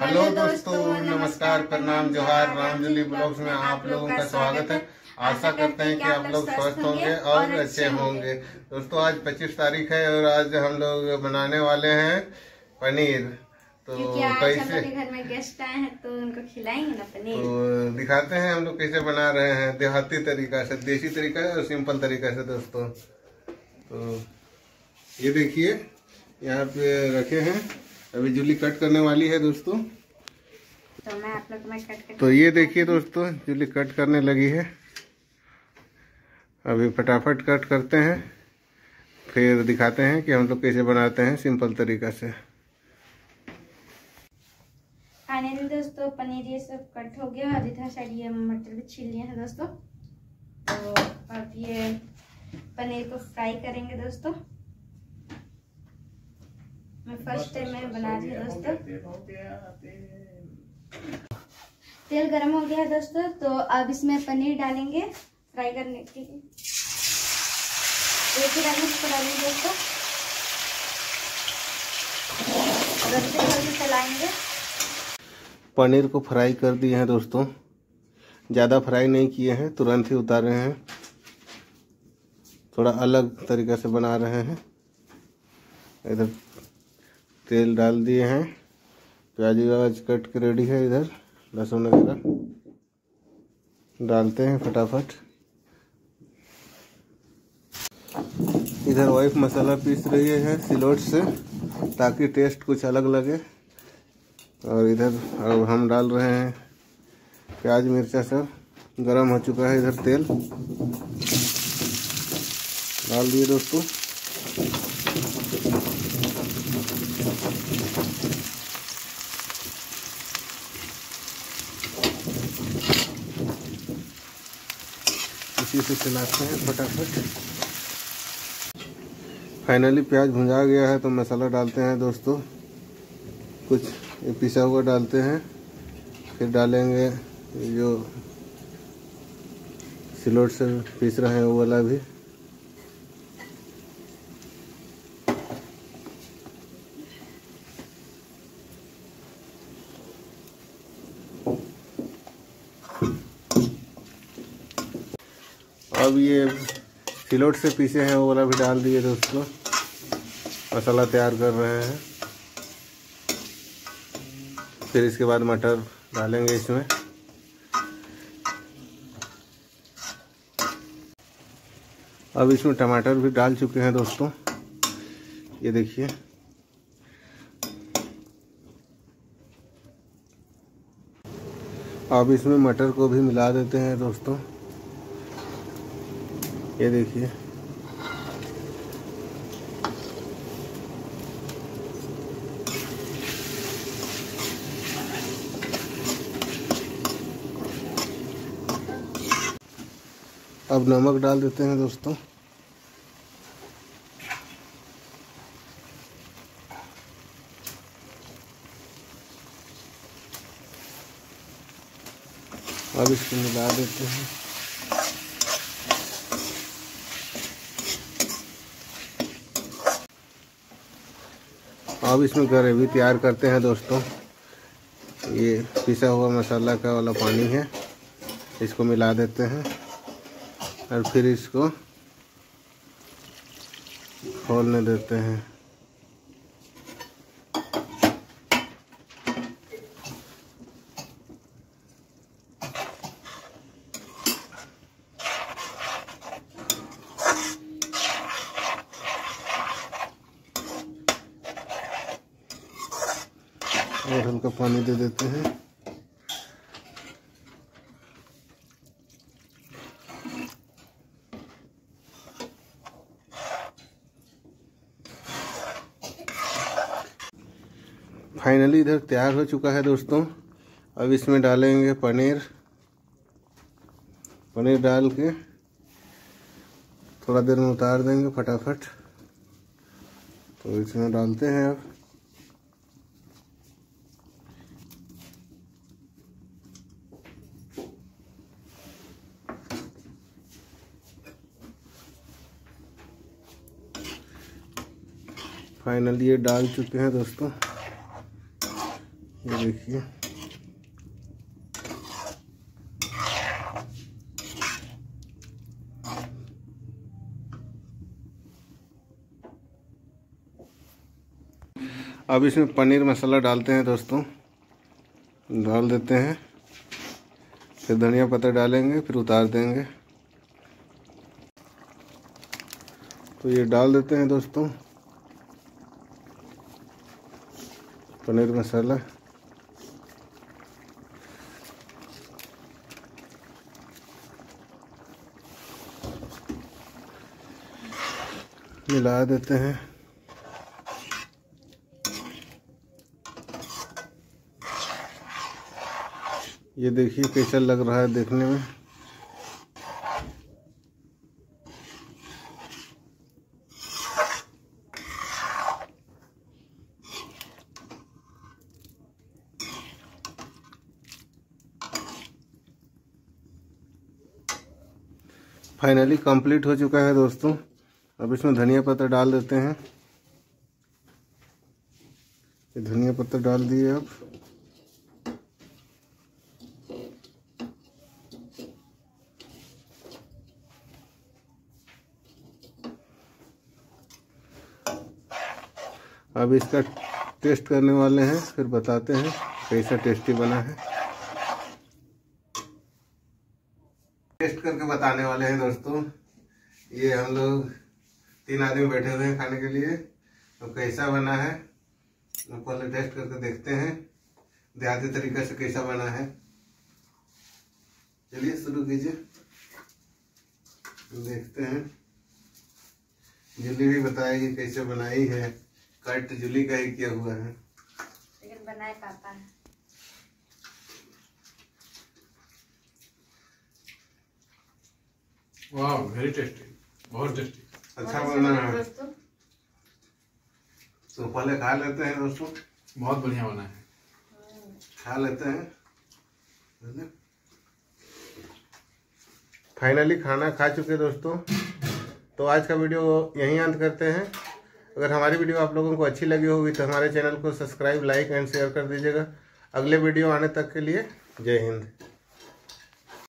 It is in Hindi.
हेलो दोस्तों, नमस्कार, प्रणाम, जोहार। रामजुली ब्लॉग्स में आप लोगों का स्वागत है। आशा करते हैं कि आप लोग स्वस्थ होंगे और अच्छे होंगे। दोस्तों, आज 25 तारीख है और आज हम लोग बनाने वाले हैं पनीर। तो आज हम लोग के घर में गेस्ट आए हैं तो उनको खिलाएंगे ना पनीर। तो दिखाते हैं हम लोग कैसे बना रहे हैं, देहाती तरीका से, देसी तरीका है और सिंपल तरीका से। दोस्तों, तो ये देखिए यहाँ पे रखे हैं, अभी जूली कट करने वाली है। दोस्तों, तो मैं आप लोग में कट तो ये देखिए दोस्तों, जूली कट करने लगी है। अभी फटाफट कट करते हैं, फिर दिखाते हैं कि हम लोग कैसे बनाते हैं सिंपल तरीका से। फाइनली दोस्तों पनीर ये सब कट हो गया और इधर साइड ये मटर भी छील लिए हैं दोस्तों। तो अब ये पनीर को फ्राई करेंगे दोस्तों। मैं फर्स्ट टाइम मैं बना रही हूँ दोस्तों। तेल गरम हो गया है दोस्तों, तो अब इसमें पनीर डालेंगे फ्राई करने के लिए। एक ही डालेंगे दोस्तों और अच्छे से चलाएंगे। पनीर को फ्राई कर दिए हैं दोस्तों, ज़्यादा फ्राई नहीं किए हैं, तुरंत ही उतारे हैं। थोड़ा अलग तरीक़ा से बना रहे हैं। इधर तेल डाल दिए हैं, प्याज व्याज कट के रेडी है। इधर लहसुन वगैरह डालते हैं फटाफट। इधर वाइफ मसाला पीस रही है सिलौट से, ताकि टेस्ट कुछ अलग लगे। और इधर अब हम डाल रहे हैं प्याज मिर्चा सब। गरम हो चुका है, इधर तेल डाल दिए दोस्तों। इसी से चलाते हैं फटाफट। फाइनली प्याज भुंजा गया है, तो मसाला डालते हैं दोस्तों। कुछ पिसा हुआ डालते हैं, फिर डालेंगे जो सिलौट से पीस रहे हैं वो वाला भी। अब ये सिलौट से पीसे हैं वो वाला भी डाल दिए दोस्तों। मसाला तैयार कर रहे हैं। फिर इसके बाद मटर डालेंगे इसमें। अब इसमें टमाटर भी डाल चुके हैं दोस्तों, ये देखिए। अब इसमें मटर को भी मिला देते हैं दोस्तों, ये देखिए। अब नमक डाल देते हैं दोस्तों। अब इसको मिला देते हैं। अब इसमें ग्रेवी तैयार करते हैं दोस्तों। ये पिसा हुआ मसाला का वाला पानी है, इसको मिला देते हैं और फिर इसको खोलने देते हैं। और हल्का पानी दे देते हैं। फाइनली इधर तैयार हो चुका है दोस्तों। अब इसमें डालेंगे पनीर। पनीर डाल के थोड़ा देर में उतार देंगे फटाफट। तो इसमें डालते हैं अब। फाइनली ये डाल चुके हैं दोस्तों। ये देखिए अब इसमें पनीर मसाला डालते हैं दोस्तों, डाल देते हैं, फिर धनिया पत्ता डालेंगे, फिर उतार देंगे। तो ये डाल देते हैं दोस्तों पनीर मसाला। मिला देते हैं। ये देखिए कैसा लग रहा है देखने में। फाइनली कंप्लीट हो चुका है दोस्तों। अब इसमें धनिया पत्ता डाल देते हैं। ये धनिया पत्ता डाल दिए। अब इसका टेस्ट करने वाले हैं, फिर बताते हैं कैसा टेस्टी बना है। टेस्ट करके बताने वाले हैं दोस्तों। ये हम लोग 3 आदमी बैठे हुए हैं खाने के लिए, तो कैसा बना है तो पहले टेस्ट करके देखते हैं देहाती तरीके से कैसा बना है। चलिए शुरू कीजिए, देखते हैं। जूली भी बताएगी कैसे बनाई है। कट जूली का ही किया हुआ है, लेकिन बनाए पापा है। वाह, वेरी टेस्टी, बहुत टेस्टी। अच्छा बना है दोस्तों। तो पहले खा लेते हैं दोस्तों। बहुत बढ़िया बना है, खा लेते हैं। फाइनली खाना खा चुके दोस्तों। तो आज का वीडियो यहीं अंत करते हैं। अगर हमारी वीडियो आप लोगों को अच्छी लगी होगी तो हमारे चैनल को सब्सक्राइब, लाइक एंड शेयर कर दीजिएगा। अगले वीडियो आने तक के लिए जय हिंद।